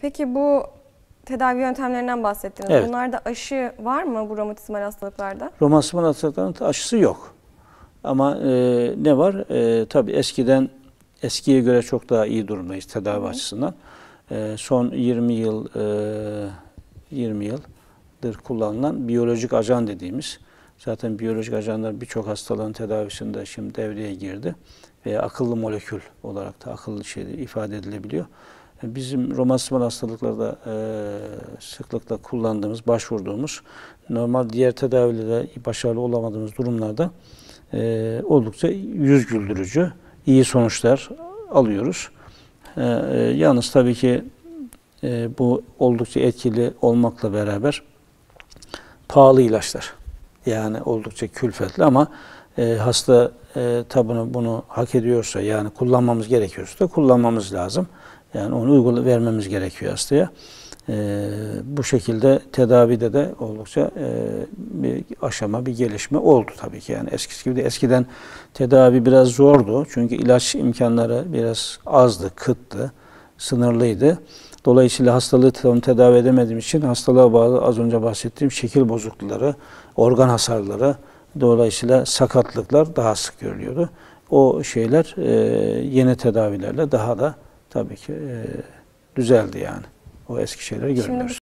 Peki bu tedavi yöntemlerinden bahsettiniz. Evet. Bunlarda aşı var mı bu romatizmal hastalıklarda? Romatizmal hastalıkların aşısı yok. Ama ne var? Tabii eskiye göre çok daha iyi durumdayız tedavi açısından. Son 20 yıldır kullanılan biyolojik ajan dediğimiz, zaten biyolojik ajanlar birçok hastalığın tedavisinde şimdi devreye girdi veya akıllı molekül olarak da akıllı ifade edilebiliyor. Bizim romatizmal hastalıklarda sıklıkla kullandığımız, başvurduğumuz, normal diğer tedavilerde başarılı olamadığımız durumlarda oldukça yüz güldürücü, iyi sonuçlar alıyoruz. Yalnız tabii ki bu oldukça etkili olmakla beraber pahalı ilaçlar. Yani oldukça külfetli ama hasta tabii bunu hak ediyorsa, yani kullanmamız gerekiyorsa da kullanmamız lazım. Yani onu vermemiz gerekiyor hastaya. Bu şekilde tedavide de oldukça bir aşama, bir gelişme oldu tabii ki. Yani eskisi gibi de, eskiden tedavi biraz zordu. Çünkü ilaç biraz azdı, kıttı, sınırlıydı. Dolayısıyla hastalığı tedavi edemediğim için hastalığa bağlı az önce bahsettiğim şekil bozuklukları, organ hasarları, dolayısıyla sakatlıklar daha sık görülüyordu. O şeyler yeni tedavilerle daha da tabii ki düzeldi yani. O eski şeyleri görmüyoruz.